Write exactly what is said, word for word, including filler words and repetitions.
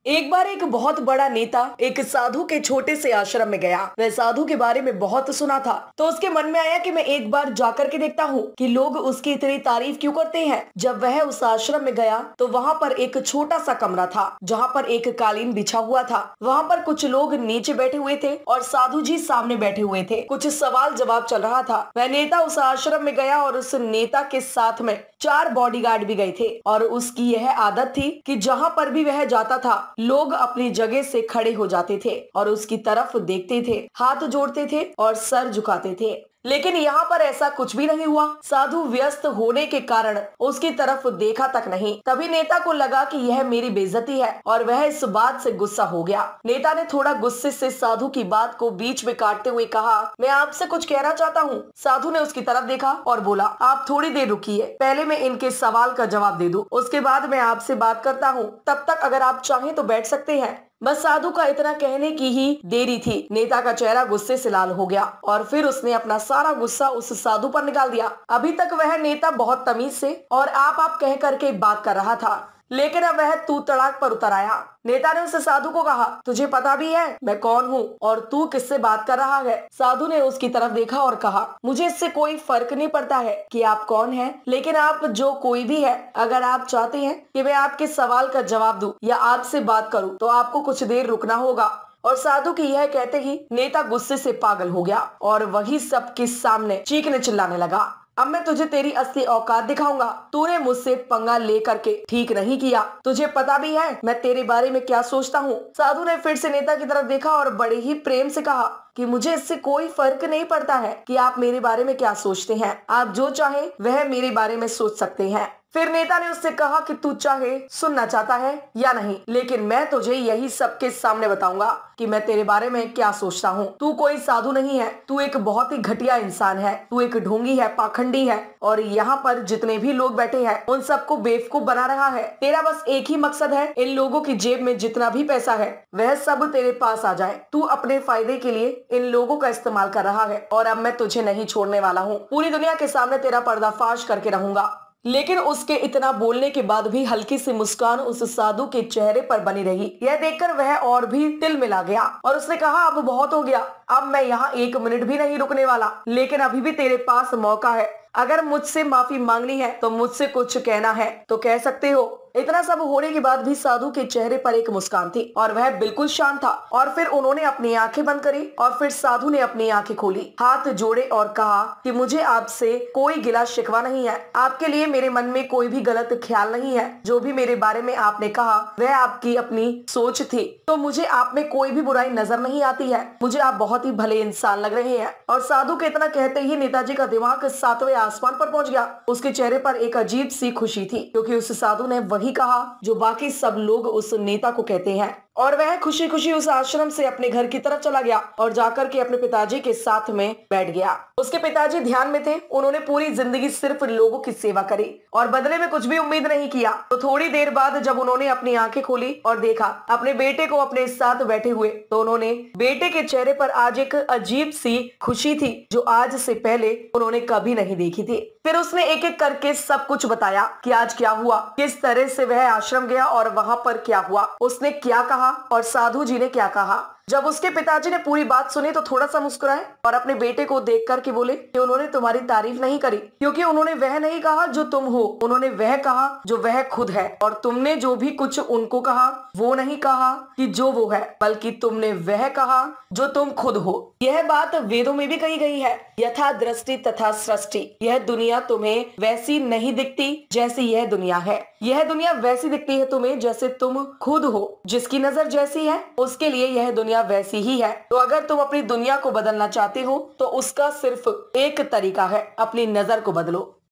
एक बार एक बहुत बड़ा नेता एक साधु के छोटे से आश्रम में गया। वह साधु के बारे में बहुत सुना था, तो उसके मन में आया कि मैं एक बार जाकर के देखता हूँ कि लोग उसकी इतनी तारीफ क्यों करते हैं। जब वह उस आश्रम में गया तो वहाँ पर एक छोटा सा कमरा था जहाँ पर एक कालीन बिछा हुआ था। वहाँ पर कुछ लोग नीचे बैठे हुए थे और साधु जी सामने बैठे हुए थे। कुछ सवाल जवाब चल रहा था। वह नेता उस आश्रम में गया और उस नेता के साथ में चार बॉडीगार्ड भी गए थे और उसकी यह आदत थी कि जहाँ पर भी वह जाता था लोग अपनी जगह से खड़े हो जाते थे और उसकी तरफ देखते थे, हाथ जोड़ते थे और सर झुकाते थे। लेकिन यहाँ पर ऐसा कुछ भी नहीं हुआ। साधु व्यस्त होने के कारण उसकी तरफ देखा तक नहीं। तभी नेता को लगा कि यह मेरी बेइज्जती है और वह इस बात से गुस्सा हो गया। नेता ने थोड़ा गुस्से से साधु की बात को बीच में काटते हुए कहा, मैं आपसे कुछ कहना चाहता हूँ। साधु ने उसकी तरफ देखा और बोला, आप थोड़ी देर रुकिए, पहले मैं इनके सवाल का जवाब दे दूं, उसके बाद मैं आपसे बात करता हूँ। तब तक अगर आप चाहें तो बैठ सकते हैं। बस साधु का इतना कहने की ही देरी थी। नेता का चेहरा गुस्से से लाल हो गया और फिर उसने अपना सारा गुस्सा उस साधु पर निकाल दिया। अभी तक वह नेता बहुत तमीज से और आप आप कह करके बात कर रहा था, लेकिन अब वह तू तड़ाक पर उतर आया। नेता ने उस साधु को कहा, तुझे पता भी है मैं कौन हूँ और तू किससे बात कर रहा है। साधु ने उसकी तरफ देखा और कहा, मुझे इससे कोई फर्क नहीं पड़ता है कि आप कौन हैं, लेकिन आप जो कोई भी है, अगर आप चाहते हैं कि मैं आपके सवाल का जवाब दूं या आपसे बात करूं तो आपको कुछ देर रुकना होगा। और साधु की यह कहते ही नेता गुस्से से पागल हो गया और वही सबके सामने चीखने चिल्लाने लगा, अब मैं तुझे तेरी असली औकात दिखाऊंगा। तूने मुझसे पंगा लेकर के ठीक नहीं किया। तुझे पता भी है मैं तेरे बारे में क्या सोचता हूँ। साधु ने फिर से नेता की तरफ देखा और बड़े ही प्रेम से कहा कि मुझे इससे कोई फर्क नहीं पड़ता है कि आप मेरे बारे में क्या सोचते हैं। आप जो चाहे वह मेरे बारे में सोच सकते हैं। फिर नेता ने उससे कहा कि तू चाहे सुनना चाहता है या नहीं, लेकिन मैं तुझे यही सबके सामने बताऊंगा कि मैं तेरे बारे में क्या सोचता हूँ। तू कोई साधु नहीं है, तू एक बहुत ही घटिया इंसान है, तू एक ढोंगी है, पाखंडी है और यहाँ पर जितने भी लोग बैठे हैं उन सबको बेवकूफ बना रहा है। तेरा बस एक ही मकसद है, इन लोगों की जेब में जितना भी पैसा है वह सब तेरे पास आ जाए। तू अपने फायदे के लिए इन लोगों का इस्तेमाल कर रहा है और अब मैं तुझे नहीं छोड़ने वाला हूँ। पूरी दुनिया के सामने तेरा पर्दाफाश करके रहूंगा। लेकिन उसके इतना बोलने के बाद भी हल्की सी मुस्कान उस साधु के चेहरे पर बनी रही। यह देखकर वह और भी तिल मिला गया और उसने कहा, अब बहुत हो गया, अब मैं यहाँ एक मिनट भी नहीं रुकने वाला, लेकिन अभी भी तेरे पास मौका है। अगर मुझसे माफी मांगनी है तो मुझसे कुछ कहना है तो कह सकते हो। इतना सब होने के बाद भी साधु के चेहरे पर एक मुस्कान थी और वह बिल्कुल शांत था। और फिर उन्होंने अपनी आंखें बंद करी और फिर साधु ने अपनी आंखें खोली, हाथ जोड़े और कहा कि मुझे आपसे कोई गिला शिकवा नहीं है। आपके लिए मेरे मन में कोई भी गलत ख्याल नहीं है। जो भी मेरे बारे में आपने कहा वह आपकी अपनी सोच थी, तो मुझे आप में कोई भी बुराई नजर नहीं आती है। मुझे आप बहुत ही भले इंसान लग रहे हैं। और साधु के इतना कहते ही नेताजी का दिमाग सातवें आसमान पर पहुंच गया। उसके चेहरे पर एक अजीब सी खुशी थी, क्योंकि उस साधु ने वही कहा जो बाकी सब लोग उस नेता को कहते हैं। और वह खुशी खुशी उस आश्रम से अपने घर की तरफ चला गया और जाकर के अपने पिताजी के साथ में बैठ गया। उसके पिताजी ध्यान में थे। उन्होंने पूरी जिंदगी सिर्फ लोगों की सेवा करी और बदले में कुछ भी उम्मीद नहीं किया। तो थोड़ी देर बाद जब उन्होंने अपनी आंखें खोली और देखा अपने बेटे को अपने साथ बैठे हुए, तो उन्होंने बेटे के चेहरे पर आज एक अजीब सी खुशी थी जो आज से पहले उन्होंने कभी नहीं देखी थी। फिर उसने एक एक करके सब कुछ बताया कि आज क्या हुआ, किस तरह से वह आश्रम गया और वहां पर क्या हुआ, उसने क्या कहा और साधु जी ने क्या कहा। जब उसके पिताजी ने पूरी बात सुनी तो थोड़ा सा मुस्कुराए और अपने बेटे को देख करके बोले कि उन्होंने तुम्हारी तारीफ नहीं करी, क्योंकि उन्होंने वह नहीं कहा जो तुम हो, उन्होंने वह कहा जो वह खुद है। और तुमने जो भी कुछ उनको कहा वो नहीं कहा कि जो वो है, बल्कि तुमने वह कहा जो तुम खुद हो। यह बात वेदों में भी कही गई है, यथा दृष्टि तथा सृष्टि। यह दुनिया तुम्हें वैसी नहीं दिखती जैसी यह दुनिया है। यह दुनिया वैसी दिखती है तुम्हें जैसे तुम खुद हो। जिसकी नजर जैसी है उसके लिए यह दुनिया वैसी ही है। तो अगर तुम अपनी दुनिया को बदलना चाहते हो तो उसका सिर्फ एक तरीका है, अपनी नजर को बदलो।